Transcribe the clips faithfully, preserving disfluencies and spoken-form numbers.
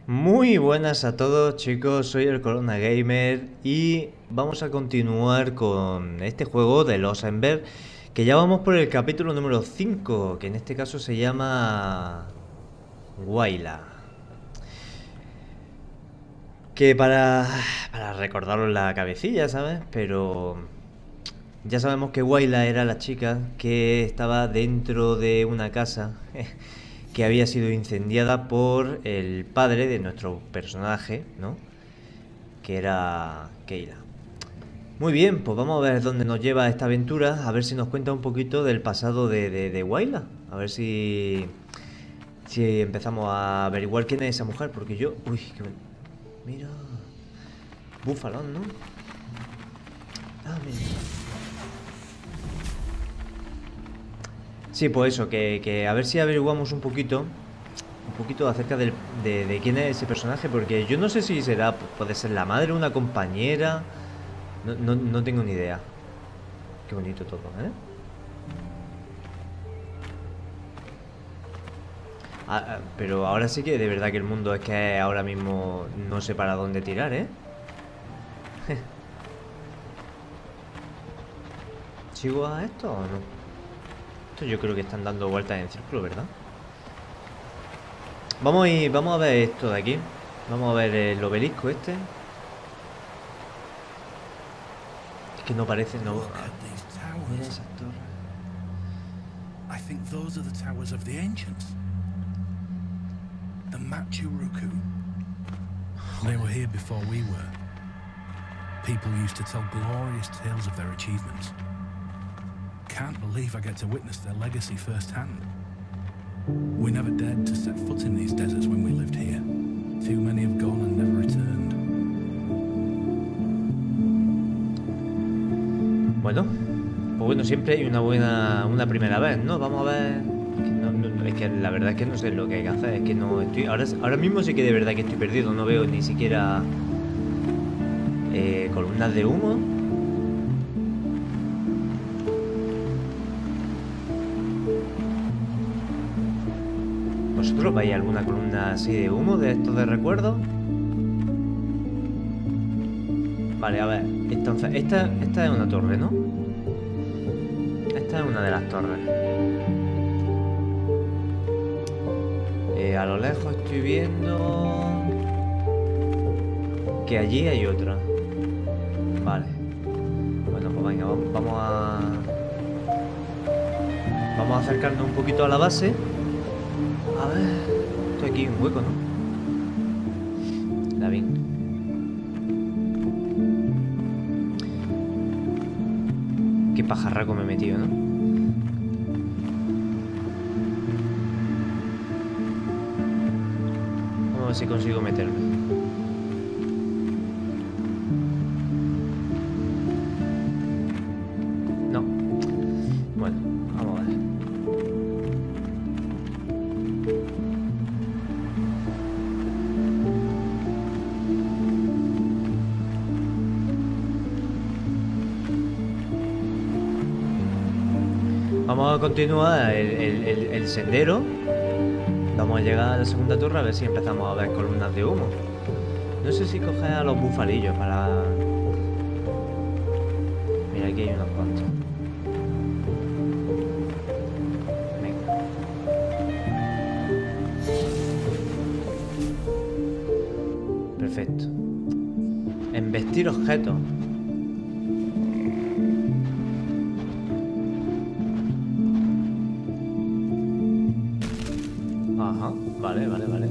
Muy buenas a todos, chicos, soy el Corona Gamer y vamos a continuar con este juego de Lost Ember, que ya vamos por el capítulo número cinco, que en este caso se llama Waila. Que para, para recordarlo en la cabecilla, ¿sabes? Pero ya sabemos que Waila era la chica que estaba dentro de una casa que había sido incendiada por el padre de nuestro personaje, ¿no? Que era Keila. Muy bien, pues vamos a ver dónde nos lleva esta aventura, a ver si nos cuenta un poquito del pasado de, de, de Waila. A ver si, si empezamos a averiguar quién es esa mujer, porque yo... Uy, qué... Mira... Búfalón, ¿no? Ah, mira. Sí, pues eso, que, que a ver si averiguamos un poquito Un poquito acerca del, de, de quién es ese personaje, porque yo no sé si será, puede ser la madre, una compañera. No, no, no tengo ni idea. Qué bonito todo, ¿eh? Ah, ah, pero ahora sí que de verdad que el mundo es que ahora mismo no sé para dónde tirar, ¿eh? ¿Sigo a esto o no? Esto yo creo que están dando vueltas en círculo, ¿verdad? Vamos a ir, vamos a ver esto de aquí. Vamos a ver el obelisco este. Es que no parece, no. Mira esas torres. I think those are the towers of the ancients. The Machu Ruku. They were here before we were. People used to tell glorious tales of their achievements. Can't believe I get to witness their legacy firsthand. We never dared to set foot in these deserts when we lived here. Too many have gone and never returned. Bueno, pues bueno, siempre hay una buena, una primera vez, ¿no? Vamos a ver. Es que, no, no, es que la verdad es que no sé lo que hay que hacer. Es que no estoy. Ahora, ahora mismo sí que de verdad que estoy perdido. No veo ni siquiera eh, columnas de humo. ¿Vosotros veis alguna columna así de humo de estos de recuerdo? Vale, a ver. Entonces, esta, esta es una torre, ¿no? Esta es una de las torres. Eh, a lo lejos estoy viendo que allí hay otra. Vale. Bueno, pues venga, vamos, vamos a... Vamos a acercarnos un poquito a la base. A ver, estoy aquí, un hueco, ¿no? David. Qué pajarraco me he metido, ¿no? Vamos a ver si consigo meterme. No. Bueno, vamos a ver. Vamos a continuar el, el, el, el sendero. Vamos a llegar a la segunda torre a ver si empezamos a ver columnas de humo. No sé si coger a los bufalillos para... Mira, aquí hay unos cuantos. Venga. Perfecto. Embestir objetos. Ajá, vale, vale, vale.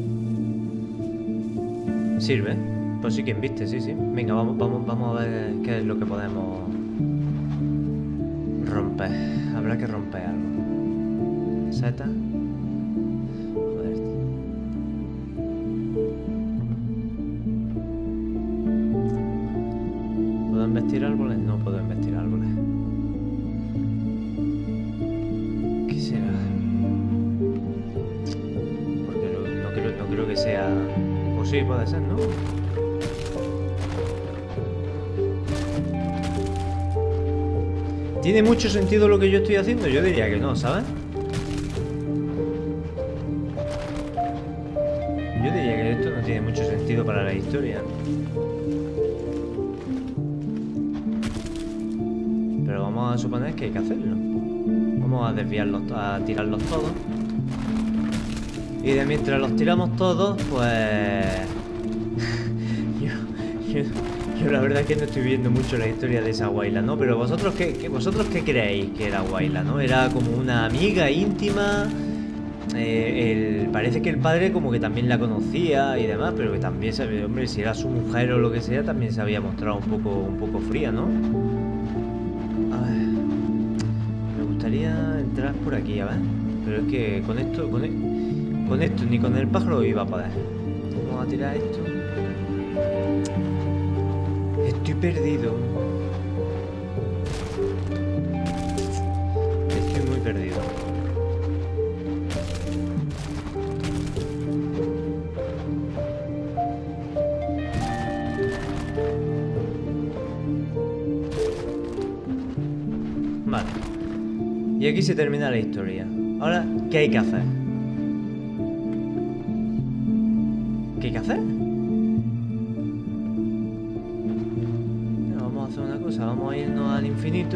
Sirve. Pues sí que embiste, sí, sí. Venga, vamos, vamos, vamos a ver qué es lo que podemos romper. Habrá que romper algo. Seta. Joder. ¿Puedo embestir árboles? No puedo embestir árboles. ¿Qué será? Porque no, no, creo, no creo que sea... O sí, puede ser, ¿no? ¿Tiene mucho sentido lo que yo estoy haciendo? Yo diría que no, ¿sabes? Yo diría que esto no tiene mucho sentido para la historia. Pero vamos a suponer que hay que hacerlo. Vamos a desviarlos, a tirarlos todos. Y de mientras los tiramos todos, pues... yo, yo, yo la verdad es que no estoy viendo mucho la historia de esa Waila, ¿no? Pero vosotros qué, qué, vosotros qué creéis que era Waila, ¿no? Era como una amiga íntima... Eh, el, parece que el padre como que también la conocía y demás, pero que también sabe, hombre, si era su mujer o lo que sea, también se había mostrado un poco, un poco fría, ¿no? A ver, me gustaría entrar por aquí, a ver, pero es que con esto, con, e, con esto ni con el pájaro iba a poder. Vamos a tirar esto. Estoy perdido. Estoy muy perdido. Vale. Y aquí se termina la historia. Ahora, ¿qué hay que hacer? ¿Qué hay que hacer? Bueno, vamos a hacer una cosa. Vamos a irnos al infinito.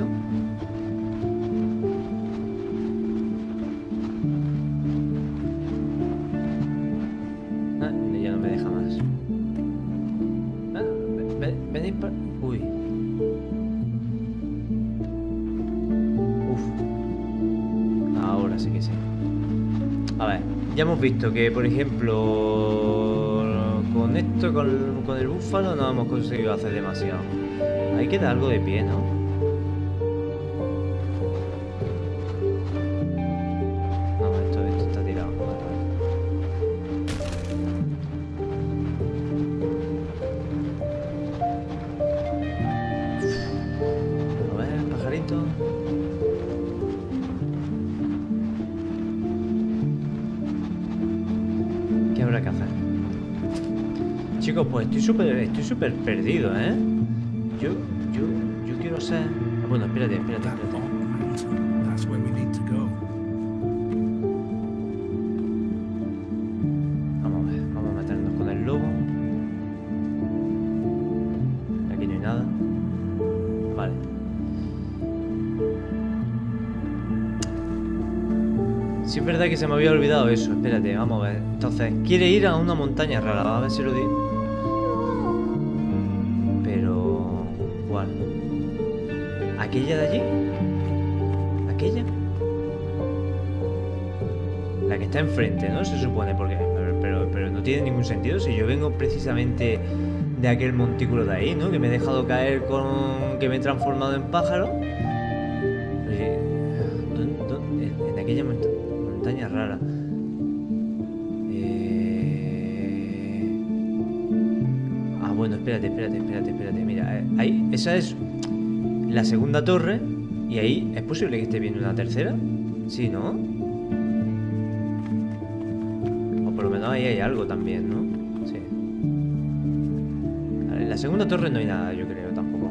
Ah, ya no me deja más. Ah, ven, venid para... Uy. Ahora sí que sí. A ver, ya hemos visto que, por ejemplo, con esto, con, con el búfalo, no hemos conseguido hacer demasiado. Ahí queda algo de pie, ¿no? No, esto, esto está tirado. A ver, pajarito. ¿Qué habrá que hacer? Chicos, pues estoy súper estoy súper perdido, ¿eh? Yo, yo, yo quiero ser... Ah, bueno, espérate, espérate, That espérate. old mountain, that's where we need to go. Vamos a ver, vamos a meternos con el lobo. Aquí no hay nada. Vale. Sí, es verdad que se me había olvidado eso. Espérate, vamos a ver. Entonces, quiere ir a una montaña rara. Vamos a ver si lo digo. Pero... ¿cuál? ¿Aquella de allí? ¿Aquella? La que está enfrente, ¿no? Se supone, porque... Pero, pero, pero no tiene ningún sentido si yo vengo precisamente de aquel montículo de ahí, ¿no? Que me he dejado caer con... que me he transformado en pájaro. Oye, ¿dónde, dónde? En, en aquella monta montaña rara. Eh... Ah, bueno, espérate, espérate, espérate, espérate. Mira, eh, ahí, esa es la segunda torre. Y ahí, ¿es posible que esté viendo una tercera? Sí, ¿no? O por lo menos ahí hay algo también, ¿no? Sí. En la segunda torre no hay nada, yo creo, tampoco.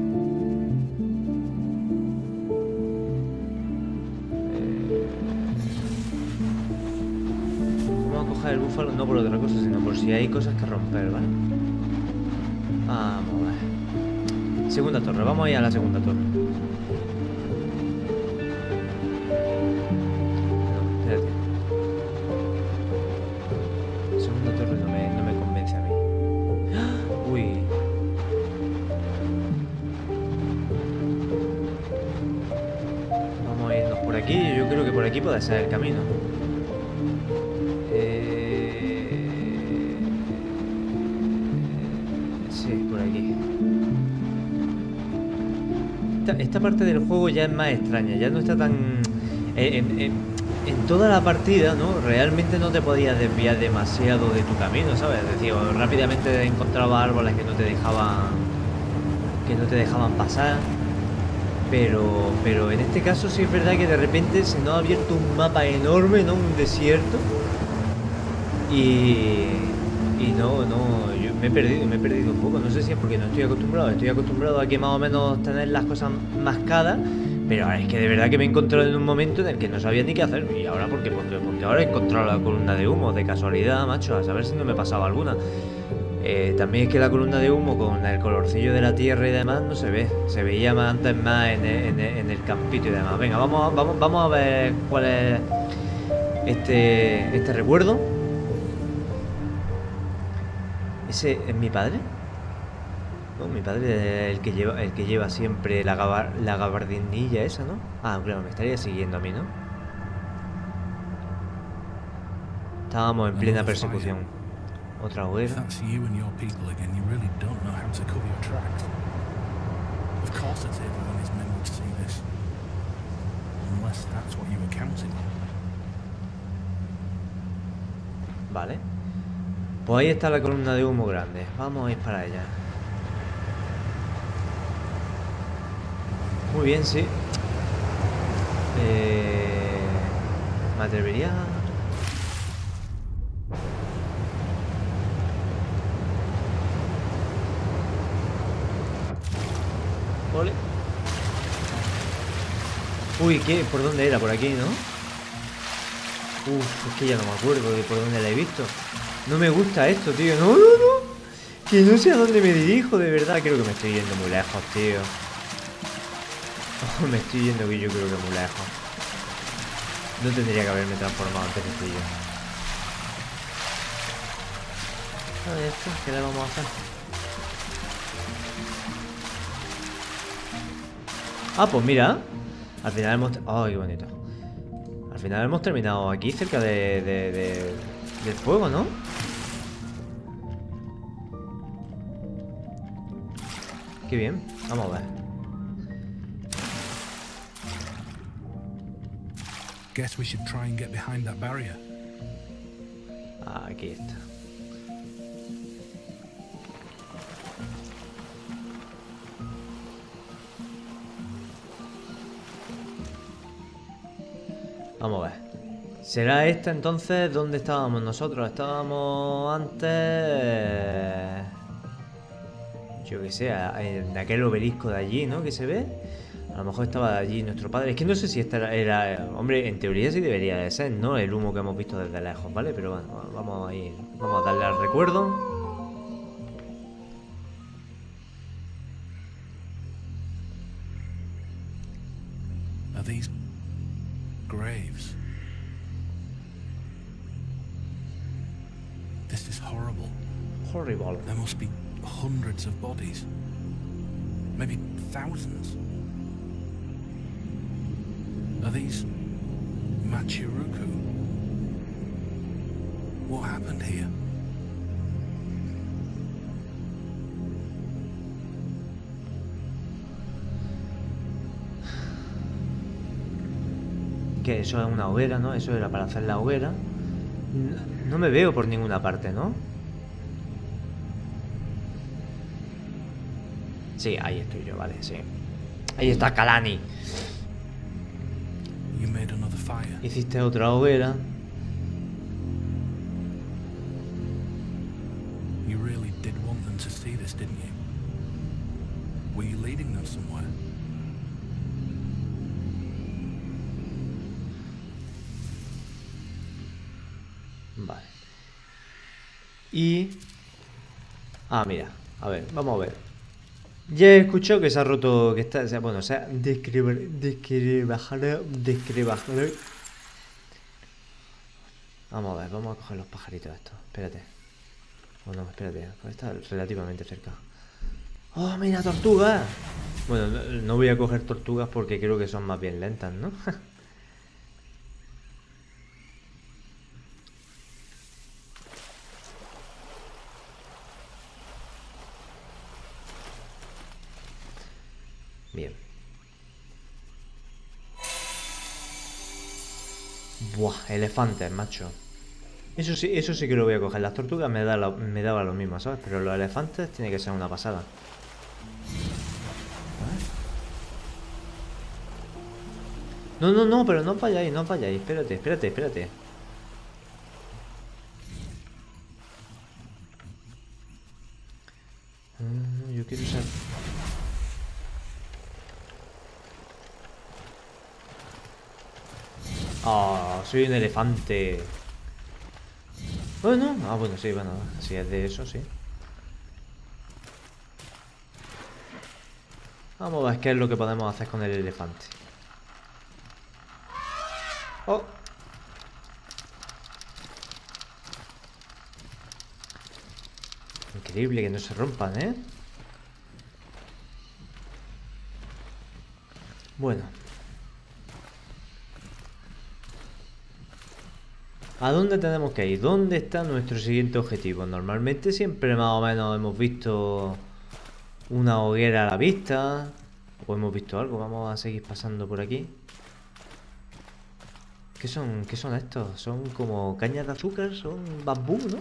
Eh... Vamos a coger el búfalo, no por otra cosa, sino por si hay cosas que romper, ¿vale? Vamos a ver. Segunda torre, vamos a ir a la segunda torre. Aquí, yo creo que por aquí puede ser el camino. Eh... Sí, por aquí. Esta, esta parte del juego ya es más extraña, ya no está tan... En, en, en toda la partida, ¿no? Realmente no te podías desviar demasiado de tu camino, ¿sabes? Es decir, rápidamente encontraba árboles que no te dejaban... que no te dejaban pasar. Pero, pero en este caso sí es verdad que de repente se nos ha abierto un mapa enorme, ¿no? Un desierto. Y, y no, no, yo me he perdido, me he perdido un poco. No sé si es porque no estoy acostumbrado. Estoy acostumbrado a que más o menos tener las cosas mascadas. Pero es que de verdad que me he encontrado en un momento en el que no sabía ni qué hacer. ¿Y ahora por qué? Porque, porque ahora he encontrado la columna de humo, de casualidad, macho, a saber si no me pasaba alguna. Eh, también es que la columna de humo con el colorcillo de la tierra y demás no se ve. Se veía más antes más en el, en el, en el campito y demás. Venga, vamos, vamos, vamos a ver cuál es este, este recuerdo. ¿Ese es mi padre? No, mi padre es el que lleva, el que lleva siempre la, gabar, la gabardinilla esa, ¿no? Ah, claro, me estaría siguiendo a mí, ¿no? Estábamos en plena persecución. Otra hoguera. Vale. Pues ahí está la columna de humo grande. Vamos a ir para allá. Muy bien, sí. Eh, me atrevería. Ole. Uy, ¿qué? ¿Por dónde era? Por aquí, ¿no? Uf, es que ya no me acuerdo de por dónde la he visto. No me gusta esto, tío. No, no, no. Que no sé a dónde me dirijo, de verdad. Creo que me estoy yendo muy lejos, tío. Oh, me estoy yendo que yo creo que muy lejos. No tendría que haberme transformado antes de yo. A ver, esto, ¿qué le vamos a hacer? Ah, pues mira. Al final hemos... ¡Ay, qué bonito! Al final hemos terminado aquí, cerca de, de, de, del fuego, ¿no? Qué bien. Vamos a ver. Guess we should try and get behind that barrier. Ah, aquí está. Vamos a ver. ¿Será esta entonces donde estábamos nosotros? Estábamos antes... Yo que sé, en aquel obelisco de allí, ¿no? Que se ve. A lo mejor estaba allí nuestro padre. Es que no sé si esta era, era... Hombre, en teoría sí debería de ser, ¿no? El humo que hemos visto desde lejos, ¿vale? Pero bueno, vamos a ir... Vamos a darle al recuerdo. Are these graves? This is horrible. Horrible. There must be hundreds of bodies. Maybe thousands. Are these Machiruku? What happened here? Que eso es una hoguera, ¿no? Eso era para hacer la hoguera. No me veo por ninguna parte, ¿no? Sí, ahí estoy yo, vale, sí. Ahí está Kalani. Hiciste otra hoguera. You really did want them to see this, didn't you? Were you leading them somewhere? Vale. Y... Ah, mira. A ver, vamos a ver. Ya he escuchado que se ha roto... Que está... O sea, bueno, o sea... Describir... Describir... Describir... Vamos a ver, vamos a coger los pajaritos estos. Espérate. Oh, no, espérate. Está relativamente cerca. ¡Oh, mira, tortugas! Bueno, no, no voy a coger tortugas porque creo que son más bien lentas, ¿no? Bien. Buah, elefantes, macho. Eso sí, eso sí que lo voy a coger. Las tortugas me, da lo, me daba lo mismo, ¿sabes? Pero los elefantes tiene que ser una pasada. No, no, no, pero no vayáis, no vayáis. Espérate, espérate, espérate. Mm, yo quiero usar... soy un elefante. Bueno, ah, bueno, sí, bueno, si es de eso, sí. Vamos a ver qué es lo que podemos hacer con el elefante. Oh. Increíble que no se rompan, ¿eh? Bueno. ¿A dónde tenemos que ir? ¿Dónde está nuestro siguiente objetivo? Normalmente siempre más o menos hemos visto una hoguera a la vista. O hemos visto algo. Vamos a seguir pasando por aquí. ¿Qué son? ¿Qué son estos? Son como cañas de azúcar. Son bambú, ¿no?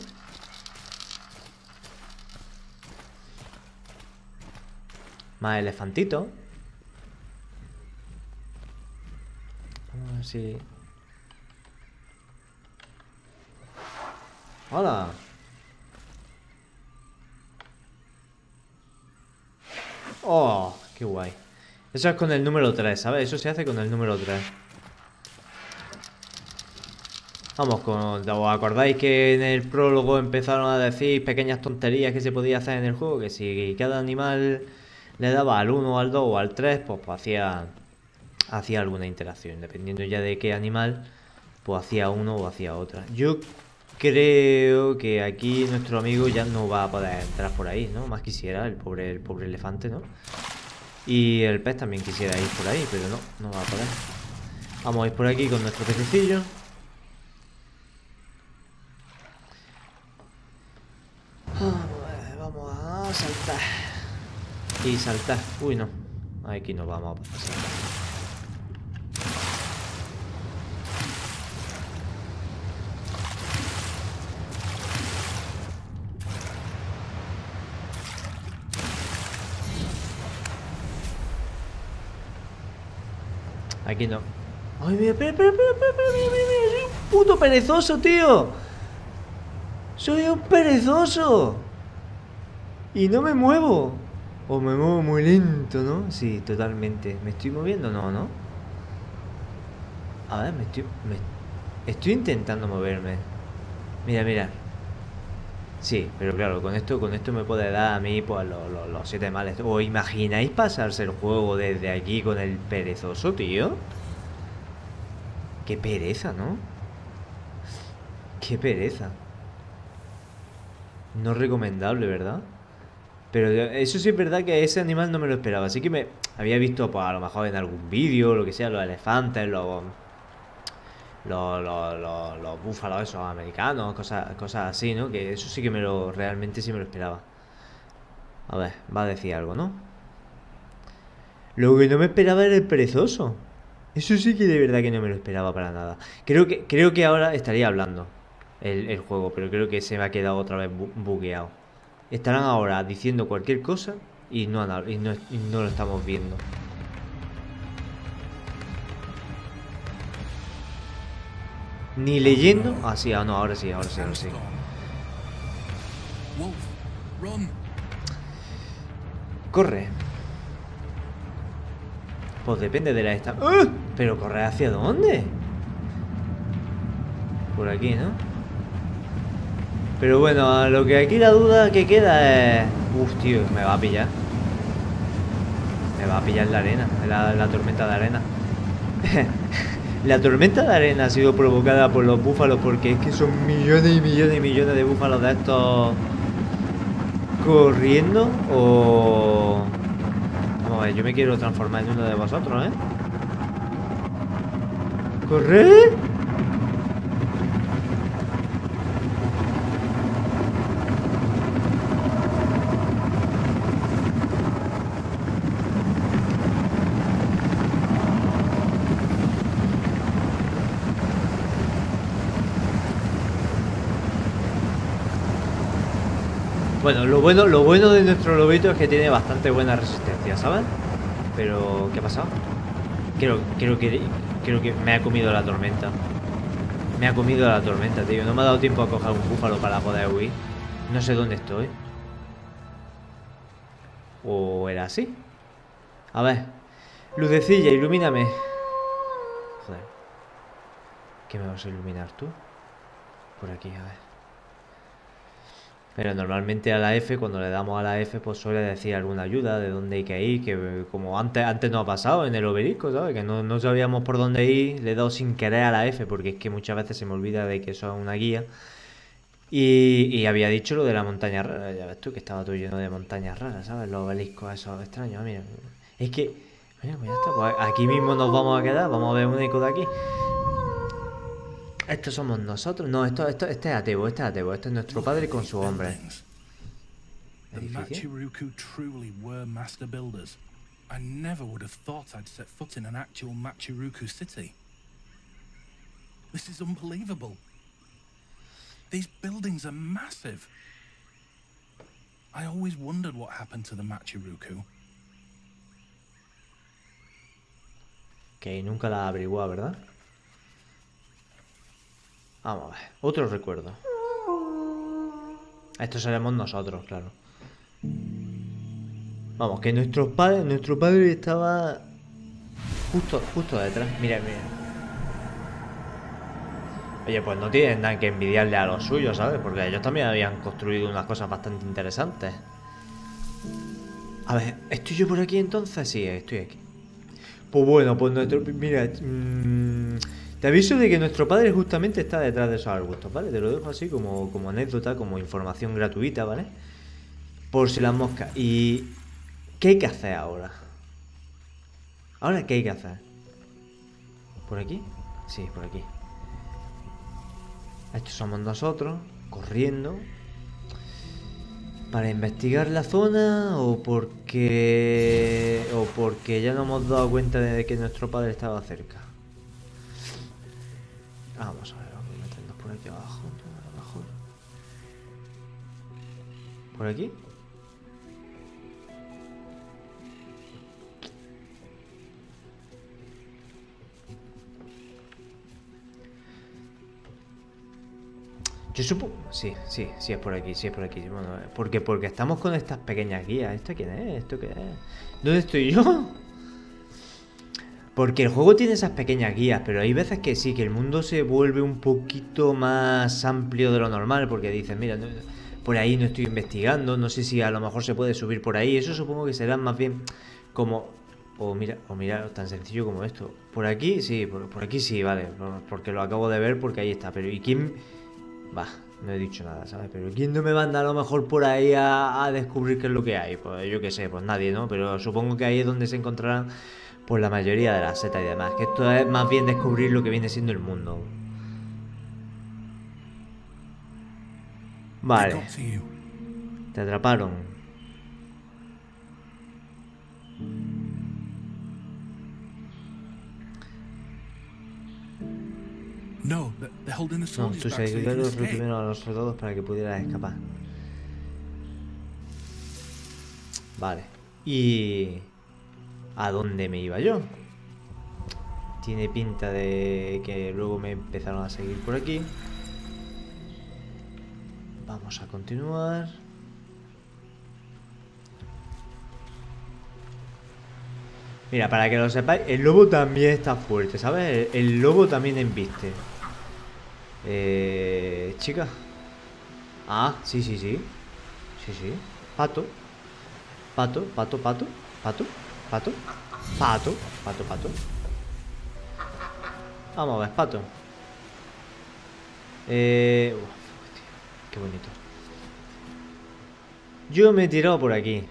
Más elefantitos. Vamos a ver si... ¡Hola! ¡Oh! ¡Qué guay! Eso es con el número tres, ¿sabes? Eso se hace con el número tres. Vamos, con... ¿os acordáis que en el prólogo empezaron a decir pequeñas tonterías que se podía hacer en el juego? Que si cada animal le daba al uno, al dos o al tres, pues, pues hacía, hacía alguna interacción. Dependiendo ya de qué animal, pues hacía uno o hacía otra. Yo creo que aquí nuestro amigo ya no va a poder entrar por ahí, ¿no? Más quisiera, el pobre, el pobre elefante, ¿no? Y el pez también quisiera ir por ahí, pero no, no va a poder. Vamos a ir por aquí con nuestro pececillo. Vamos a saltar. Y saltar. Uy, no. Aquí no vamos a saltar. Aquí no. Ay, mira, espera, espera, espera, espera, espera, espera, soy un puto perezoso, tío. Soy un perezoso. Y no me muevo. O me muevo muy lento, ¿no? Sí, totalmente. ¿Me estoy moviendo? No, ¿no? A ver, me estoy... Me, estoy intentando moverme. Mira, mira. Sí, pero claro, con esto con esto me puede dar a mí pues los, los, los siete males. ¿Os imagináis pasarse el juego desde aquí con el perezoso, tío? Qué pereza, ¿no? Qué pereza. No recomendable, ¿verdad? Pero eso sí es verdad que ese animal no me lo esperaba. Así que me había visto pues, a lo mejor en algún vídeo, lo que sea, los elefantes, los... Los, los, los, los búfalos esos americanos, cosas, cosas así, ¿no? Que eso sí que me lo, realmente sí me lo esperaba. A ver, va a decir algo, ¿no? Lo que no me esperaba era el perezoso. Eso sí que de verdad que no me lo esperaba para nada. Creo que, creo que ahora estaría hablando el, el juego, pero creo que se me ha quedado otra vez bu bugueado. Estarán ahora diciendo cualquier cosa y no, y no, y no lo estamos viendo. Ni leyendo. Ah, sí, ah, no, ahora sí, ahora sí, ahora sí. Corre. Pues depende de la esta. ¡Uh! Pero corre hacia dónde? Por aquí, ¿no? Pero bueno, a lo que aquí la duda que queda es... Uf, tío, me va a pillar. Me va a pillar la arena, la, la tormenta de arena. La tormenta de arena ha sido provocada por los búfalos porque es que son millones y millones y millones de búfalos de estos corriendo o... Vamos a ver, yo me quiero transformar en uno de vosotros, ¿eh? ¡Corre! Bueno, lo bueno, lo bueno de nuestro lobito es que tiene bastante buena resistencia, ¿sabes? Pero, ¿qué ha pasado? Creo, creo que creo que me ha comido la tormenta. Me ha comido la tormenta, tío. No me ha dado tiempo a coger un búfalo para poder huir. No sé dónde estoy. ¿O era así? A ver. Lucecilla, ilumíname. Joder. ¿Qué me vas a iluminar tú? Por aquí, a ver. Pero normalmente a la F, cuando le damos a la F, pues suele decir alguna ayuda de dónde hay que ir, que como antes antes nos ha pasado en el obelisco, ¿sabes? Que no, no sabíamos por dónde ir, le he dado sin querer a la F, porque es que muchas veces se me olvida de que eso es una guía. Y, y había dicho lo de la montaña rara, ya ves tú, que estaba todo lleno de montañas raras, ¿sabes? Los obeliscos esos extraños, mira. Es que, mira, pues ya está, pues aquí mismo nos vamos a quedar, vamos a ver un eco de aquí. Estos somos nosotros. No, esto, esto, este es Atebo, este es Atebo. Este es nuestro padre con su hombre. The Machiruku truly were master builders. I never would have thought I'd set foot in an actual Machiruku city. This is unbelievable. These buildings are massive. I always wondered what happened to the Machiruku. Que nunca la averiguó, ¿verdad? Vamos a ver, otro recuerdo. Estos seremos nosotros, claro. Vamos, que nuestros padres, nuestro padre estaba justo, justo detrás. Mira, mira. Oye, pues no tienen nada que envidiarle a los suyos, ¿sabes? Porque ellos también habían construido unas cosas bastante interesantes. A ver, ¿estoy yo por aquí entonces? Sí, estoy aquí. Pues bueno, pues nuestro... Mira... Mmm, te aviso de que nuestro padre justamente está detrás de esos arbustos, ¿vale? Te lo dejo así como, como anécdota, como información gratuita, ¿vale? Por si las moscas. ¿Y qué hay que hacer ahora? ¿Ahora qué hay que hacer? ¿Por aquí? Sí, por aquí. Estos somos nosotros, corriendo. ¿Para investigar la zona o porque... o porque ya nos hemos dado cuenta de que nuestro padre estaba cerca? Vamos a ver, vamos a meternos por aquí abajo, abajo. ¿Por aquí? Yo supongo... Sí, sí, sí es por aquí, sí es por aquí. Bueno, porque, porque estamos con estas pequeñas guías. ¿Esto quién es? ¿Esto qué es? ¿Dónde estoy yo? Porque el juego tiene esas pequeñas guías, pero hay veces que sí, que el mundo se vuelve un poquito más amplio de lo normal, porque dices, mira, no, por ahí no estoy investigando, no sé si a lo mejor se puede subir por ahí, eso supongo que será más bien como... O mira, o mira, tan sencillo como esto. Por aquí, sí, por, por aquí sí, vale, porque lo acabo de ver, porque ahí está, pero ¿y quién...? Bah, no he dicho nada, ¿sabes? Pero ¿quién no me manda a lo mejor por ahí a, a descubrir qué es lo que hay? Pues yo qué sé, pues nadie, ¿no? Pero supongo que ahí es donde se encontrarán... Por la mayoría de las setas y demás. Que esto es más bien descubrir lo que viene siendo el mundo. Vale. Te atraparon. No, no tus seguidores retuvieron a los soldados para que pudieras escapar. Vale. Y... ¿a dónde me iba yo? Tiene pinta de que luego me empezaron a seguir por aquí. Vamos a continuar. Mira, para que lo sepáis, el lobo también está fuerte, ¿sabes? El, el lobo también embiste. Eh... Chica. Ah, sí, sí, sí. Sí, sí. Pato. Pato, pato, pato. Pato. Pato. Pato. Pato, pato. Vamos a ver, pato. Eh... Uf, tío, qué bonito. Yo me he tirado por aquí.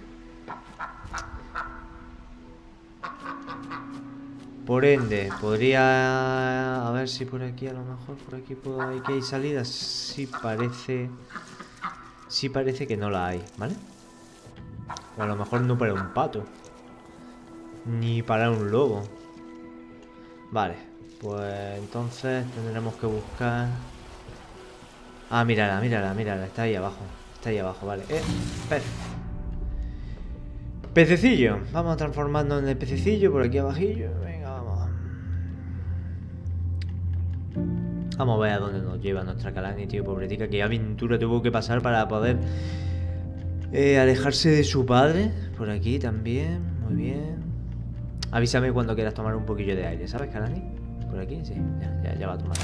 Por ende, podría... A ver si por aquí, a lo mejor por aquí puedo... ¿Hay que hay salidas? Sí parece... Sí parece que no la hay, ¿vale? O a lo mejor no para un pato. Ni para un lobo. Vale, pues entonces tendremos que buscar... Ah, mírala, mírala, mírala. Está ahí abajo. Está ahí abajo, vale. Eh, pez. Pececillo. Vamos a transformarnos en el pececillo por aquí abajillo. Venga, vamos. Vamos a ver a dónde nos lleva nuestra Kalani, tío, pobretica. Qué aventura tuvo que pasar para poder eh, alejarse de su padre. Por aquí también, muy bien. Avísame cuando quieras tomar un poquillo de aire, ¿sabes, Kalani? ¿Por aquí? Sí, ya, ya, ya va a tomar.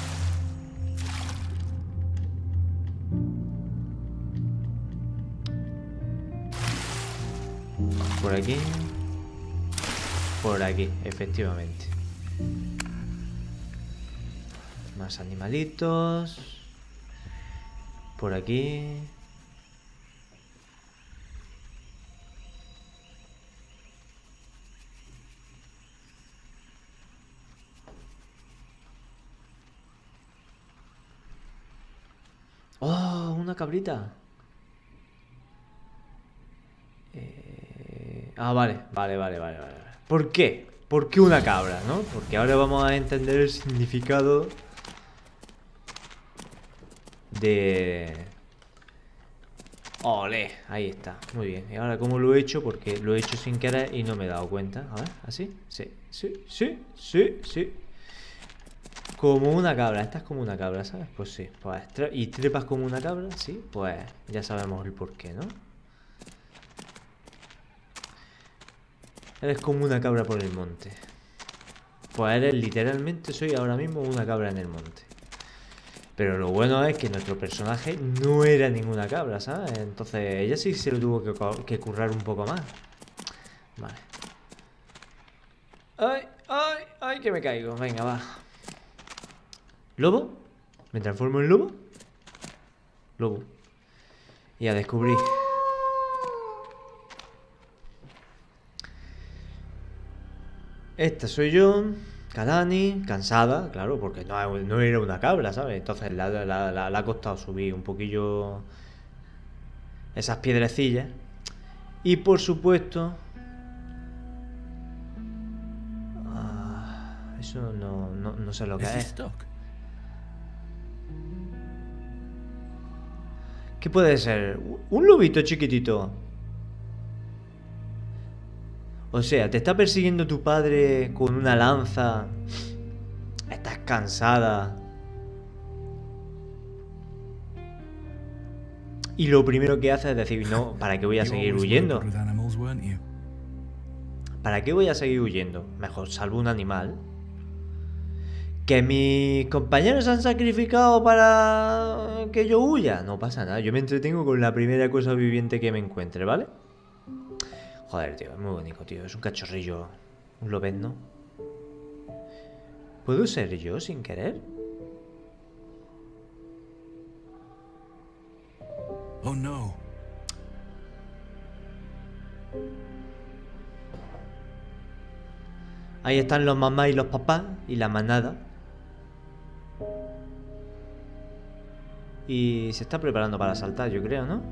Por aquí. Por aquí, efectivamente. Más animalitos. Por aquí. ¡Oh! Una cabrita. Eh... Ah, vale, vale, vale, vale, vale. ¿Por qué? ¿Por qué una cabra, no? Porque ahora vamos a entender el significado de... ¡Ole! Ahí está, muy bien. Y ahora cómo lo he hecho, porque lo he hecho sin querer y no me he dado cuenta. A ver, ¿así? Sí, sí, sí, sí, sí. Como una cabra, esta es como una cabra, ¿sabes? Pues sí, pues y trepas como una cabra, sí, pues ya sabemos el porqué, ¿no? Eres como una cabra por el monte. Pues eres literalmente, soy ahora mismo una cabra en el monte. Pero lo bueno es que nuestro personaje no era ninguna cabra, ¿sabes? Entonces ella sí se lo tuvo que, que currar un poco más. Vale. ¡Ay, ay, ay, que me caigo! Venga, va. ¿Lobo? ¿Me transformo en lobo? Lobo. Y a descubrir. Esta soy yo, Kalani, cansada, claro, porque no, no era una cabra, ¿sabes? Entonces le la, la, la, la ha costado subir un poquillo esas piedrecillas. Y por supuesto... Ah, eso no, no, no sé lo que es. ¿Qué puede ser? Un lobito chiquitito. O sea, te está persiguiendo tu padre con una lanza. Estás cansada. Y lo primero que haces es decir, no, ¿para qué voy a seguir huyendo? ¿Para qué voy a seguir huyendo? Mejor salvo un animal. ¿Que mis compañeros se han sacrificado para que yo huya? No pasa nada, yo me entretengo con la primera cosa viviente que me encuentre, ¿vale? Joder, tío, es muy bonito, tío. Es un cachorrillo. Un lobezno. ¿Puedo ser yo sin querer? Oh, no. Ahí están los mamás y los papás y la manada. Y se está preparando para saltar, yo creo, ¿no?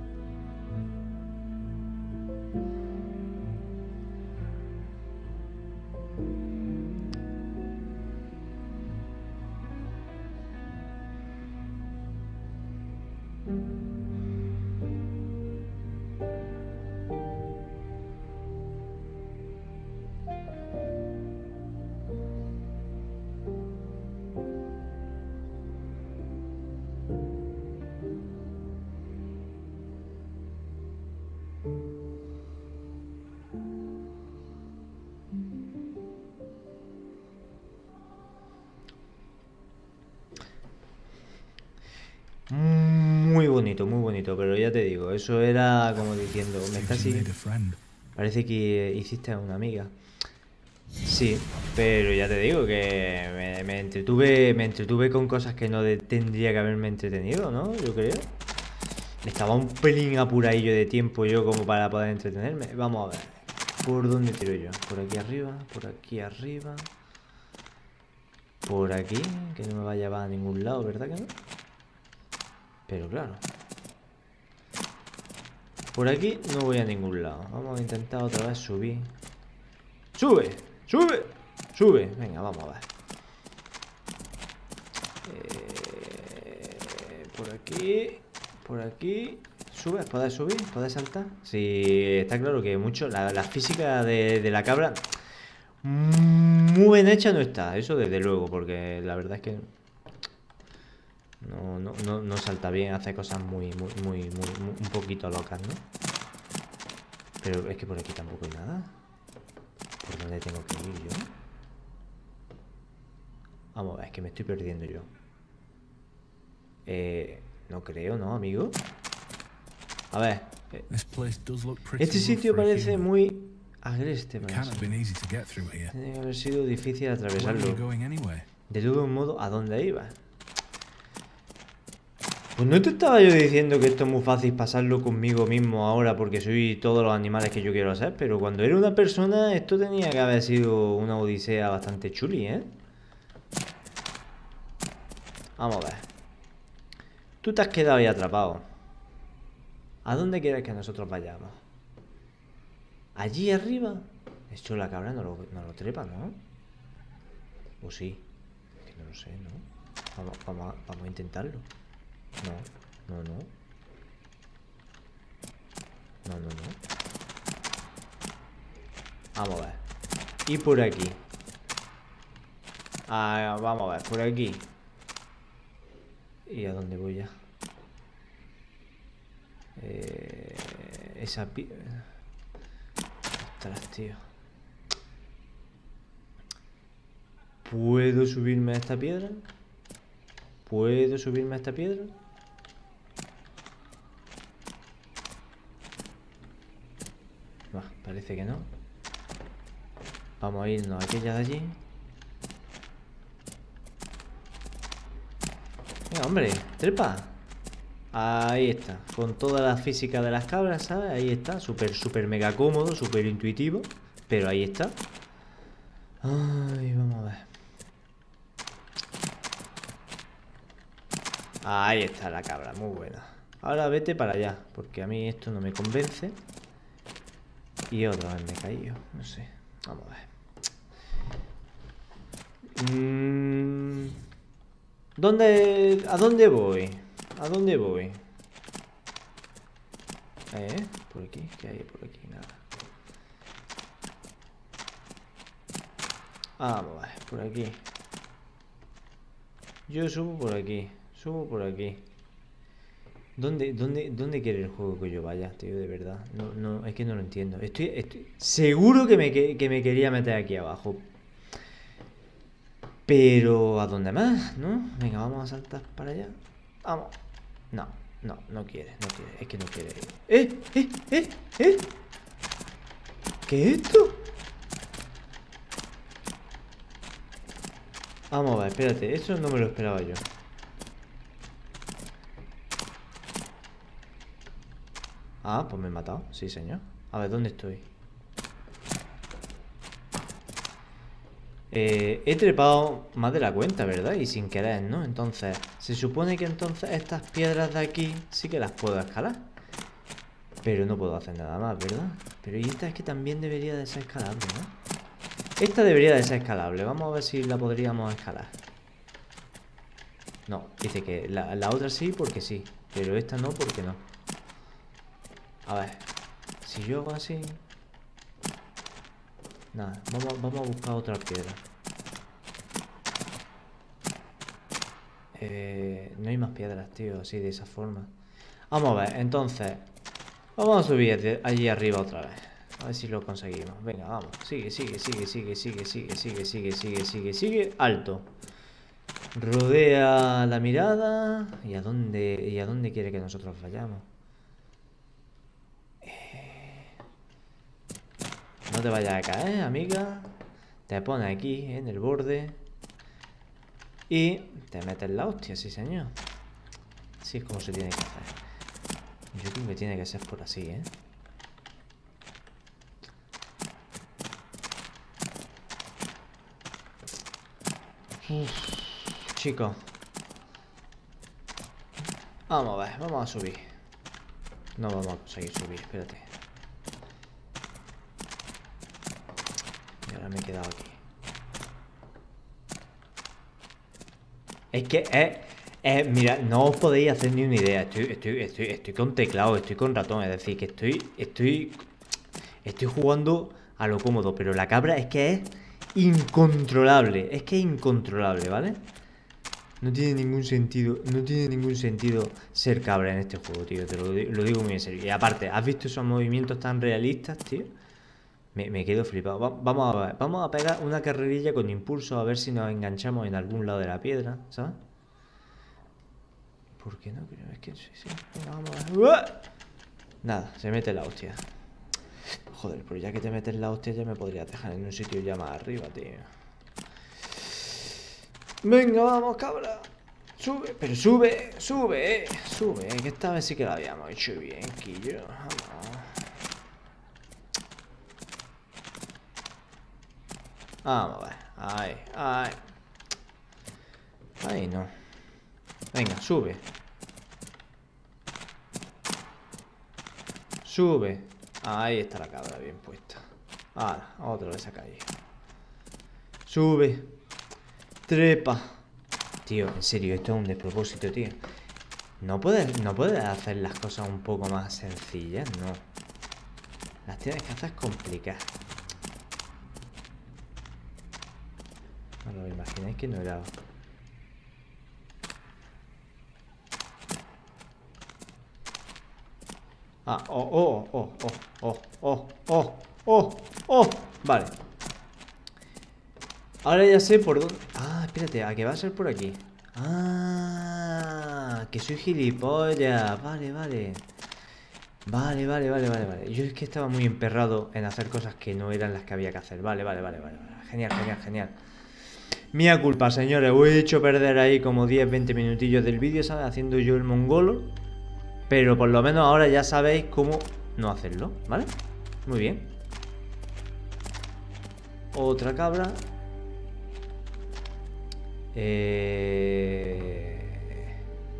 Muy bonito, muy bonito, pero ya te digo, eso era como diciendo, me está siguiendo. Parece que hiciste a una amiga. Sí, pero ya te digo que me, me entretuve, me entretuve con cosas que no de, tendría que haberme entretenido, ¿no? Yo creo. Estaba un pelín apuradillo de tiempo yo como para poder entretenerme. Vamos a ver. ¿Por dónde tiro yo? Por aquí arriba, por aquí arriba. Por aquí, que no me va a llevar a ningún lado, ¿verdad que no? Pero claro. Por aquí no voy a ningún lado. Vamos a intentar otra vez subir. ¡Sube! ¡Sube! ¡Sube! Venga, vamos a ver. Eh, por aquí. Por aquí. ¿Sube? ¿Podés subir? ¿Podés saltar? Sí, está claro que mucho. La, la física de, de la cabra muy bien hecha no está. Eso desde luego, porque la verdad es que no, no, no, no salta bien. Hace cosas muy, muy, muy, muy, muy un poquito locas, ¿no? Pero es que por aquí tampoco hay nada. ¿Por dónde tengo que ir yo? Vamos a ver, es que me estoy perdiendo yo. Eh... No creo, ¿no, amigo? A ver. eh, Este sitio parece muy agreste, parece. Tiene que haber sido difícil atravesarlo. De todo modo, ¿a dónde ibas? Pues no te estaba yo diciendo que esto es muy fácil pasarlo conmigo mismo ahora porque soy todos los animales que yo quiero hacer, pero cuando era una persona esto tenía que haber sido una odisea bastante chuli, ¿eh? Vamos a ver. Tú te has quedado ahí atrapado. ¿A dónde quieres que nosotros vayamos? ¿Allí arriba? Esto la cabra no lo, no lo trepa, ¿no? ¿O sí? Que no lo sé, ¿no? Vamos, vamos, a, vamos a intentarlo. No, no, no. No, no, no. Vamos a ver. Y por aquí. Ah, vamos a ver, por aquí. ¿Y a dónde voy ya? Eh, esa pi... Ostras, tío. ¿Puedo subirme a esta piedra? ¿Puedo subirme a esta piedra? No, parece que no. Vamos a irnos a aquella de allí. Venga, hombre, trepa. Ahí está, con toda la física de las cabras, ¿sabes? Ahí está, súper, súper mega cómodo, súper intuitivo. Pero ahí está. Ay, vamos a ver. Ahí está la cabra, muy buena. Ahora vete para allá, porque a mí esto no me convence. Y otra vez me he caído, no sé. Vamos a ver. Mm, ¿Dónde? ¿A dónde voy? ¿A dónde voy? ¿Eh? ¿Por aquí? ¿Qué hay por aquí? Nada. Vamos a ver, por aquí. Yo subo por aquí. Subo por aquí. ¿Dónde, dónde, dónde quiere el juego que yo vaya, tío? De verdad. No, no, es que no lo entiendo. Estoy, estoy seguro que me, que, que me quería meter aquí abajo. Pero ¿a dónde más? ¿No? Venga, vamos a saltar para allá. Vamos. No, no, no quiere, no quiere. Es que no quiere. ¡Eh! ¡Eh! ¡Eh! ¡Eh! ¿Qué es esto? Vamos a ver, espérate. Eso no me lo esperaba yo. Ah, pues me he matado. Sí, señor. A ver, ¿dónde estoy? Eh, he trepado más de la cuenta, ¿verdad? Y sin querer, ¿no? Entonces, se supone que entonces estas piedras de aquí sí que las puedo escalar. Pero no puedo hacer nada más, ¿verdad? Pero y esta es que también debería de ser escalable, ¿no? Esta debería de ser escalable. Vamos a ver si la podríamos escalar. No, dice que la, la otra sí porque sí. Pero esta no porque no. A ver. Si yo hago así... Nada, vamos, vamos a buscar otra piedra. Eh, no hay más piedras, tío, así de esa forma. Vamos a ver, entonces vamos a subir allí arriba otra vez. A ver si lo conseguimos. Venga, vamos. Sigue, sigue, sigue, sigue, sigue, sigue, sigue, sigue, sigue, sigue, sigue. Alto. Rodea la mirada. ¿Y a dónde, y a dónde quiere que nosotros vayamos? No te vayas a caer, amiga. Te pones aquí, en el borde. Y te metes la hostia, sí señor. Así es como se tiene que hacer. Yo creo que tiene que ser por así, ¿eh? Uf, chicos. Vamos a ver, vamos a subir. No vamos a conseguir subir, espérate. Y ahora me he quedado aquí. Es que es, es, mira, no os podéis hacer ni una idea. Estoy, estoy, estoy, estoy con teclado, estoy con ratón. Es decir, que estoy, estoy, estoy jugando a lo cómodo. Pero la cabra es que es incontrolable. Es que es incontrolable, ¿vale? No tiene ningún sentido, no tiene ningún sentido ser cabra en este juego, tío. Te lo, lo digo muy en serio. Y aparte, ¿has visto esos movimientos tan realistas, tío? Me, me quedo flipado. Va- vamos a ver. Vamos a pegar una carrerilla con impulso a ver si nos enganchamos en algún lado de la piedra, ¿sabes? ¿Por qué no? Creo es que sí, sí. Venga, vamos a ver. ¡Uah! Nada, se mete la hostia. Joder, pero ya que te metes la hostia ya me podrías dejar en un sitio ya más arriba, tío. Venga, vamos, cabra. Sube, pero sube, sube, eh, sube, eh, que esta vez sí que la habíamos hecho bien, Quillo. Vamos. Vamos a ver. Ahí, ahí. Ahí no. Venga, sube. Sube. Ahí está la cabra bien puesta. Ahora, otra vez a caído. Sube. Trepa. Tío, en serio, esto es un despropósito, tío. No puedes, no puedes hacer las cosas un poco más sencillas, no. Las tienes que hacer complicadas. No lo imagináis que no era. Ah, oh, oh, oh, oh, oh, oh, oh, oh, oh. Vale. Ahora ya sé por dónde. Ah, espérate, ¿a qué va a ser por aquí? Ah, que soy gilipollas. Vale, vale. Vale, vale, vale, vale, vale. Yo es que estaba muy emperrado en hacer cosas que no eran las que había que hacer. Vale, vale, vale, vale. vale. Genial, genial, genial. Mía culpa, señores. Os he hecho perder ahí como diez, veinte minutillos del vídeo, ¿sabes? Haciendo yo el mongolo. Pero por lo menos ahora ya sabéis cómo no hacerlo, ¿vale? Muy bien. Otra cabra. Eh...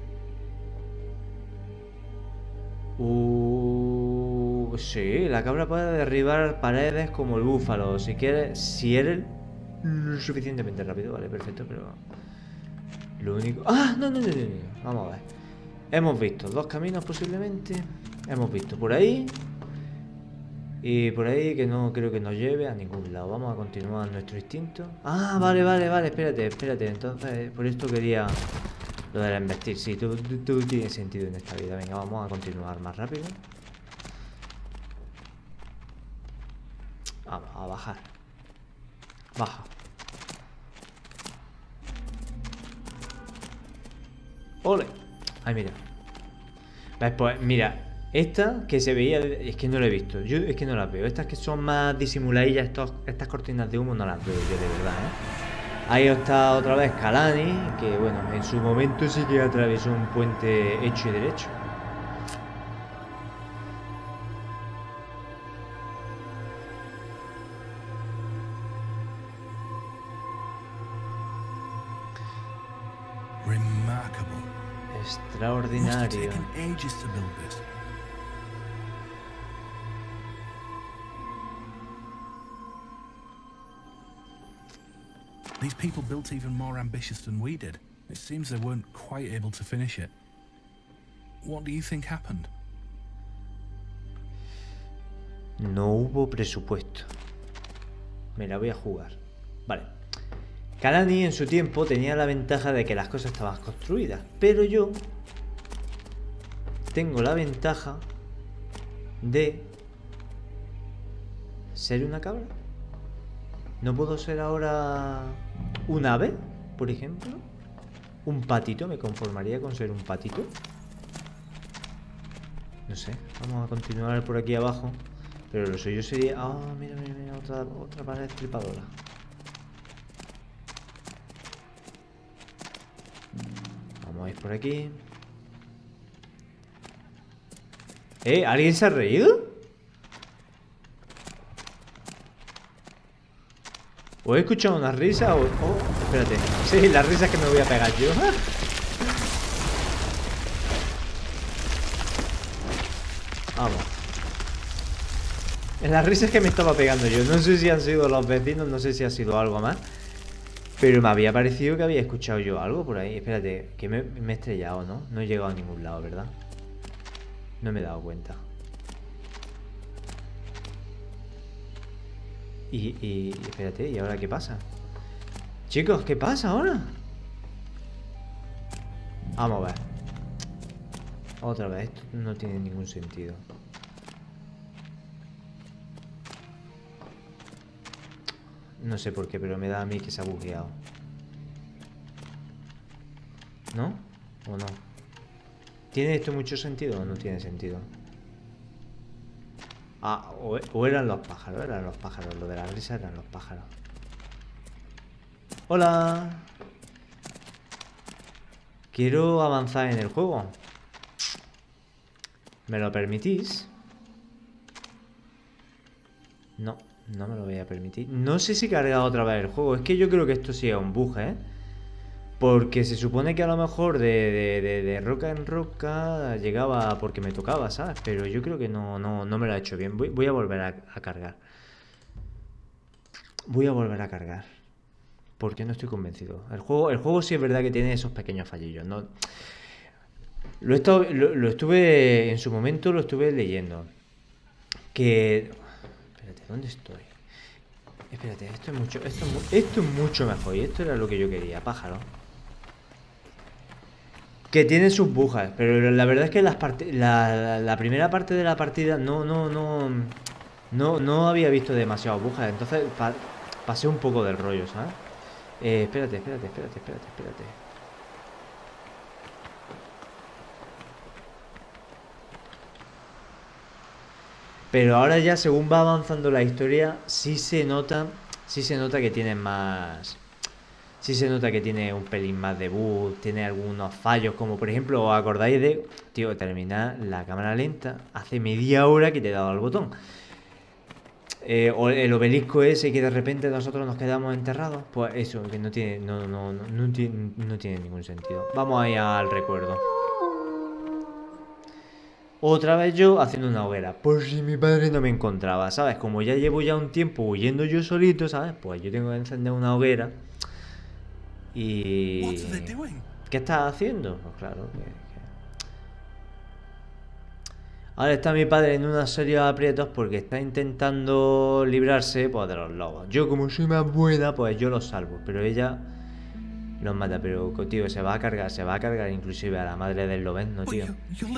Uh... Sí, la cabra puede derribar paredes como el búfalo. Si quieres, si eres lo suficientemente rápido, vale, perfecto, pero... Lo único... ¡Ah! No, no, no, no, no. Vamos a ver. Hemos visto dos caminos posiblemente. Hemos visto por ahí. Y por ahí que no creo que nos lleve a ningún lado. Vamos a continuar nuestro instinto. Ah, vale, vale, vale. Espérate, espérate. Entonces, por esto quería lo del embestir. Sí, todo, todo tiene sentido en esta vida. Venga, vamos a continuar más rápido. Vamos a bajar. Baja. Ole. Ay, mira. Pues mira. Esta que se veía, es que no la he visto, yo es que no las veo. Estas que son más disimuladillas, estos, estas cortinas de humo no las veo yo de verdad, ¿eh? Ahí está otra vez Kalani, que bueno, en su momento sí que atravesó un puente hecho y derecho. Remarkable. Extraordinario. These people built even more ambitious than we did. It seems they weren't quite able to finish it. What do you think happened? No hubo presupuesto. Me la voy a jugar. Vale. Kalani en su tiempo tenía la ventaja de que las cosas estaban construidas. Pero yo tengo la ventaja de ser una cabra. ¿No puedo ser ahora un ave, por ejemplo? ¿Un patito? ¿Me conformaría con ser un patito? No sé. Vamos a continuar por aquí abajo. Pero lo suyo sería... Ah, oh, mira, mira, mira. Otra, otra pared tripadora. Vamos a ir por aquí. ¿Eh? ¿Alguien se ha reído? O he escuchado una risa o... Oh, espérate. Sí, la risa es que me voy a pegar yo. Vamos. En las risas que me estaba pegando yo. No sé si han sido los vecinos, no sé si ha sido algo más. Pero me había parecido que había escuchado yo algo por ahí. Espérate, que me, me he estrellado, ¿no? No he llegado a ningún lado, ¿verdad? No me he dado cuenta. Y, y, espérate, ¿y ahora qué pasa? Chicos, ¿qué pasa ahora? Vamos a ver. Otra vez, esto no tiene ningún sentido. No sé por qué, pero me da a mí que se ha bugueado. ¿No? ¿O no? ¿Tiene esto mucho sentido o no tiene sentido? Ah, o, o eran los pájaros, eran los pájaros. Lo de la risa eran los pájaros. ¡Hola! Quiero avanzar en el juego. ¿Me lo permitís? No, no me lo voy a permitir. No sé si he cargado otra vez el juego. Es que yo creo que esto sí es un bug, ¿eh? Porque se supone que a lo mejor de, de, de, de roca en roca llegaba porque me tocaba, ¿sabes? Pero yo creo que no, no, no me lo ha hecho bien. Voy, voy a volver a, a cargar. Voy a volver a cargar. Porque no estoy convencido. El juego, el juego sí es verdad que tiene esos pequeños fallillos, ¿no? Lo, he estado, lo, lo estuve... En su momento lo estuve leyendo. Que... Espérate, ¿dónde estoy? Espérate, esto es mucho... Esto es, esto es mucho mejor. Y esto era lo que yo quería, pájaro. Que tiene sus bujas, pero la verdad es que las la, la, la primera parte de la partida no, no, no, no, no había visto demasiadas bujas, entonces pa, pasé un poco del rollo, ¿sabes? Eh, espérate, espérate, espérate, espérate, espérate. Pero ahora ya, según va avanzando la historia, sí se nota, sí se nota que tiene más... Sí se nota que tiene un pelín más de bug, tiene algunos fallos, como por ejemplo, ¿os acordáis de, tío, terminar la cámara lenta? Hace media hora que te he dado al botón. Eh, o el obelisco ese que de repente nosotros nos quedamos enterrados. Pues eso, que no tiene, no, no, no, no tiene, no tiene ningún sentido. Vamos ahí al recuerdo. Otra vez yo haciendo una hoguera, por si mi padre no me encontraba, ¿sabes? Como ya llevo ya un tiempo huyendo yo solito, ¿sabes? Pues yo tengo que encender una hoguera. Y... ¿Qué estás haciendo? Pues claro que, que... Ahora está mi padre en una serie de aprietos porque está intentando librarse, pues, de los lobos. Yo, como soy más buena, pues yo los salvo. Pero ella los mata. Pero, tío, se va a cargar, se va a cargar inclusive a la madre del lobezno, tío.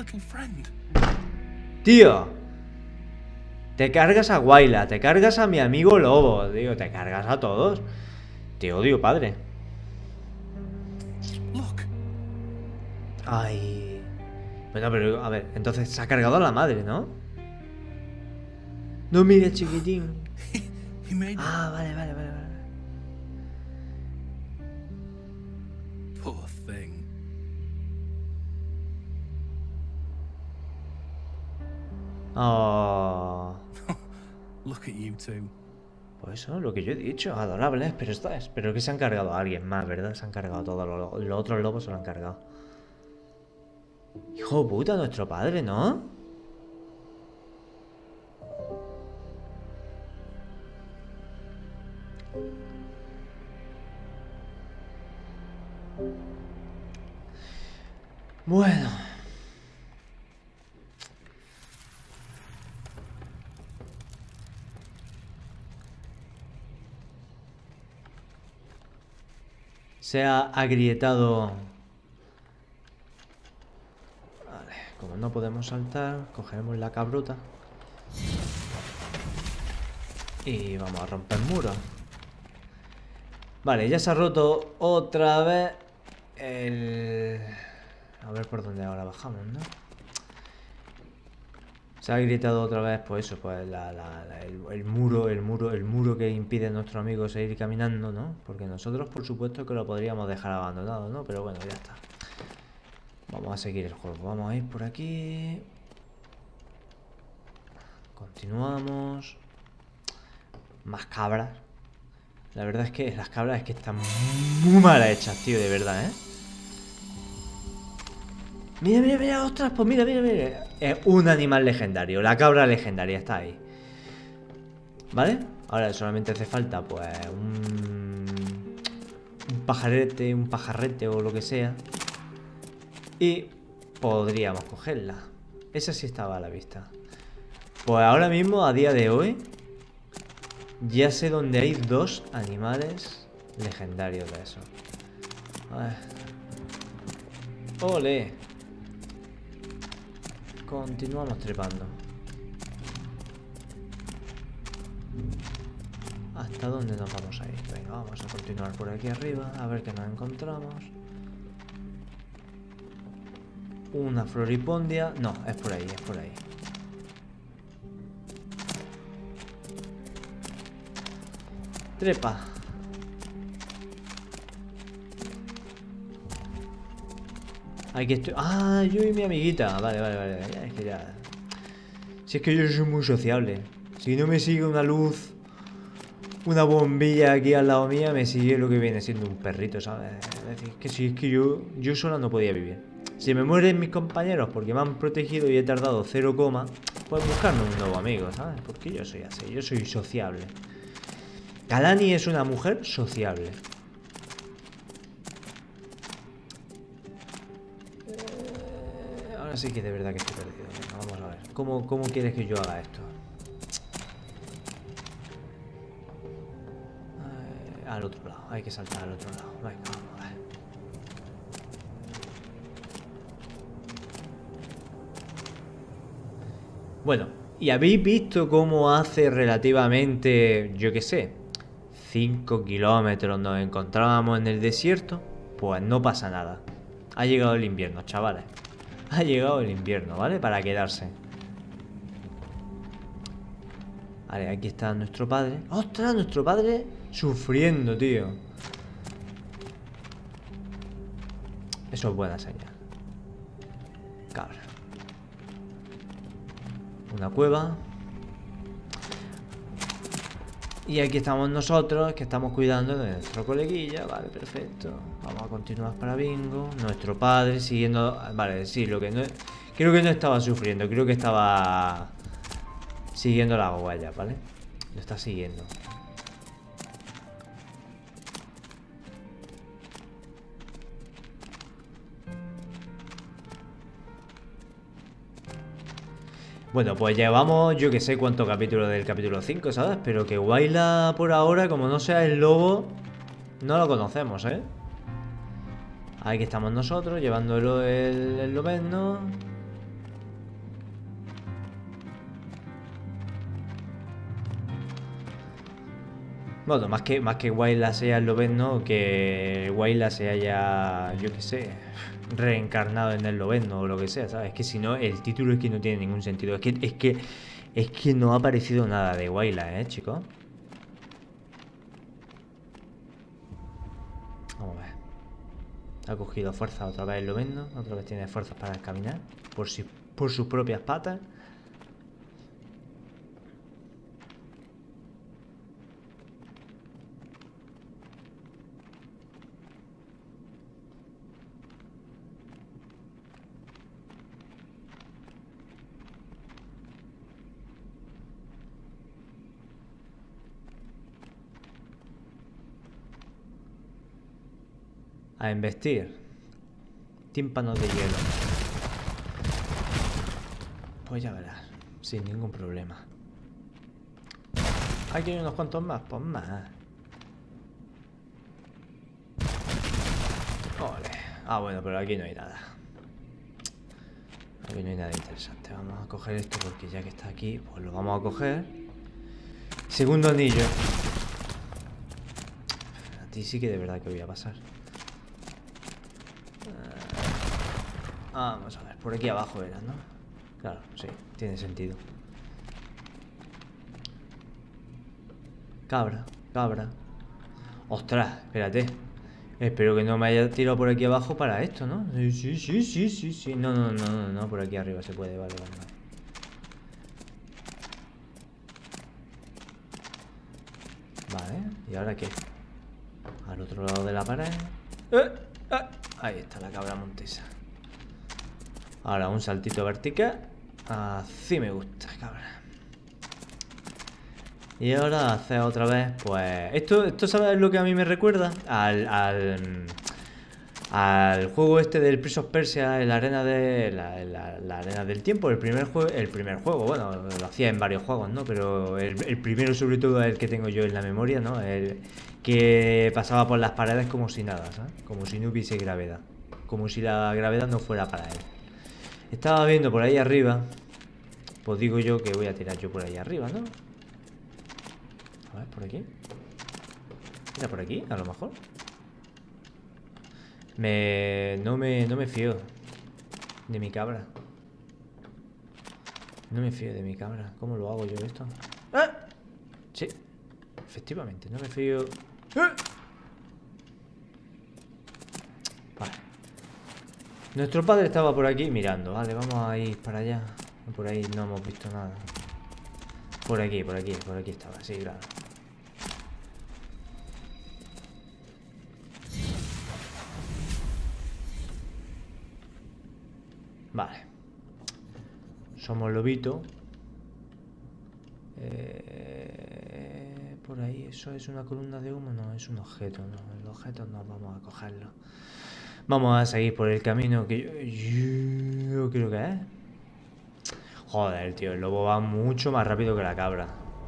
¡Tío! Te cargas a Wayla, te cargas a mi amigo lobo, tío, te cargas a todos. Te odio, padre. Ay. Bueno, pero a ver, entonces se ha cargado a la madre, ¿no? No mires, chiquitín. Ah, vale, vale, vale, vale. Poor thing. Oh. Look at you two. Pues eso, lo que yo he dicho, adorables, pero esta es, pero que se han cargado a alguien más, ¿verdad? Se han cargado a todos los, los otros lobos, se lo han cargado. Hijo de puta, nuestro padre, ¿no? Bueno. Se ha agrietado. Vale, como no podemos saltar, cogeremos la cabruta y vamos a romper muros. Vale, ya se ha roto otra vez el... A ver por dónde ahora bajamos, ¿no? Se ha agrietado otra vez, pues eso, pues la, la, la, el, el muro, el muro, el muro que impide a nuestro amigo seguir caminando, ¿no? Porque nosotros, por supuesto, que lo podríamos dejar abandonado, ¿no? Pero bueno, ya está. Vamos a seguir el juego. Vamos a ir por aquí. Continuamos. Más cabras. La verdad es que las cabras es que están muy mal hechas, tío, de verdad, ¿eh? Mira, mira, mira, ostras, pues mira, mira, mira. Es un animal legendario, la cabra legendaria está ahí. ¿Vale? Ahora solamente hace falta, pues, un... un pajarete, un pajarrete o lo que sea. Y podríamos cogerla. Esa sí estaba a la vista. Pues ahora mismo, a día de hoy, ya sé dónde hay dos animales legendarios de eso. A ver. ¡Ole! Continuamos trepando. ¿Hasta dónde nos vamos a ir? Venga, vamos a continuar por aquí arriba, a ver qué nos encontramos. Una floripondia. No, es por ahí, es por ahí. Trepa. Aquí estoy. Ah, yo y mi amiguita. Vale, vale, vale. Ya, es que ya. Si es que yo soy muy sociable. Si no me sigue una luz, una bombilla aquí al lado mía, me sigue lo que viene siendo un perrito, ¿sabes? Es decir, que si es que yo, yo sola no podía vivir. Si me mueren mis compañeros porque me han protegido y he tardado cero coma, pues buscarme un nuevo amigo, ¿sabes? Porque yo soy así, yo soy sociable. Kalani es una mujer sociable. Eh, ahora sí que de verdad que estoy perdido. Venga, vamos a ver. ¿Cómo, cómo quieres que yo haga esto? Eh, al otro lado. Hay que saltar al otro lado. Venga, vamos a ver. Bueno, ¿y habéis visto cómo hace relativamente, yo qué sé, cinco kilómetros nos encontrábamos en el desierto? Pues no pasa nada. Ha llegado el invierno, chavales. Ha llegado el invierno, ¿vale? Para quedarse. Vale, aquí está nuestro padre. ¡Ostras! Nuestro padre sufriendo, tío. Eso es buena señal. Cabra. Una cueva. Y aquí estamos nosotros, que estamos cuidando de nuestro coleguilla. Vale, perfecto. Vamos a continuar para bingo. Nuestro padre siguiendo... Vale, sí, lo que no... Creo que no estaba sufriendo. Creo que estaba siguiendo la huella, ¿vale? Lo está siguiendo. Bueno, pues llevamos yo que sé cuántos capítulos del capítulo cinco, ¿sabes? Pero que Waila por ahora, como no sea el lobo, no lo conocemos, ¿eh? Aquí estamos nosotros, llevándolo el, el lobezno. Bueno, más que, más que Waila sea el lobezno, que Waila se haya, yo que sé, reencarnado en el lobezno o lo que sea, ¿sabes? Es que si no, el título es que no tiene ningún sentido. Es que, es que, es que no ha aparecido nada de Waila, ¿eh, chicos? Vamos a ver. Ha cogido fuerza otra vez el lobezno. Otra vez tiene fuerzas para caminar por, si, por sus propias patas. A investir. Tímpanos de hielo. Pues ya verás. Sin ningún problema. Aquí hay unos cuantos más. Pues más. Ole. Ah, bueno, pero aquí no hay nada. Aquí no hay nada interesante. Vamos a coger esto porque ya que está aquí, pues lo vamos a coger. Segundo anillo. A ti sí que de verdad que voy a pasar. Vamos a ver, por aquí abajo era, ¿no? Claro, sí, tiene sentido. Cabra, cabra. Ostras, espérate. Espero que no me haya tirado por aquí abajo para esto, ¿no? Sí, sí, sí, sí, sí, sí. No, no, no, no, no, por aquí arriba se puede, vale, vale, vale. Vale, ¿y ahora qué? Al otro lado de la pared. ¡Eh! ¡Ah! Ahí está la cabra montesa. Ahora un saltito vertical. Así me gusta, cabra. Y ahora hacer otra vez, pues... Esto, esto ¿sabes lo que a mí me recuerda? Al... Al, al juego este del Prince of Persia, en la arena de... La, la, la arena del tiempo, el primer juego... El primer juego, bueno, lo hacía en varios juegos, ¿no? Pero el, el primero sobre todo es el que tengo yo en la memoria, ¿no? El que pasaba por las paredes como si nada, ¿sabes? Como si no hubiese gravedad. Como si la gravedad no fuera para él. Estaba viendo por ahí arriba. Pues digo yo que voy a tirar yo por ahí arriba, ¿no? A ver, por aquí. Mira, por aquí, a lo mejor. Me... No me, no me fío de mi cabra. No me fío de mi cabra. ¿Cómo lo hago yo esto? ¡Ah! Sí, efectivamente, no me fío. ¡Ah! Vale. Nuestro padre estaba por aquí mirando. Vale, vamos a ir para allá. Por ahí no hemos visto nada. Por aquí, por aquí, por aquí estaba, sí, claro. Vale. Somos lobito. Eh, por ahí, ¿eso es una columna de humo? No, es un objeto, no. El objeto no vamos a cogerlo. Vamos a seguir por el camino que yo, yo creo que es. Joder, tío, el lobo va mucho más rápido que la cabra.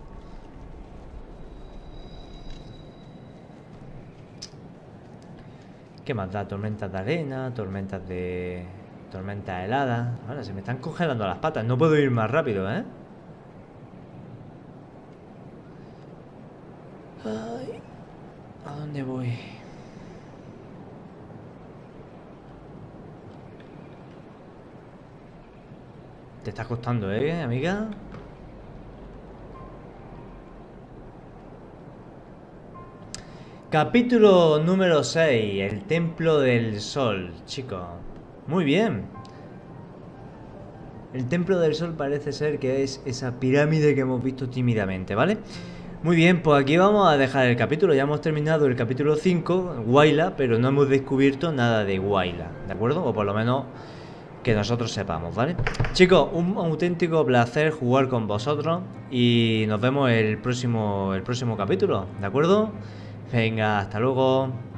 ¿Qué más da? Tormentas de arena, tormentas de... tormentas heladas. Ahora se me están congelando las patas. No puedo ir más rápido, ¿eh? Ay, ¿a dónde voy? Te está costando, ¿eh, amiga? Capítulo número seis. El Templo del Sol, chicos. Muy bien. El Templo del Sol parece ser que es esa pirámide que hemos visto tímidamente, ¿vale? Muy bien, pues aquí vamos a dejar el capítulo. Ya hemos terminado el capítulo cinco, Guayla, pero no hemos descubierto nada de Guayla, ¿de acuerdo? O por lo menos que nosotros sepamos, ¿vale? Chicos, un auténtico placer jugar con vosotros y nos vemos el próximo, el próximo capítulo, ¿de acuerdo? Venga, hasta luego.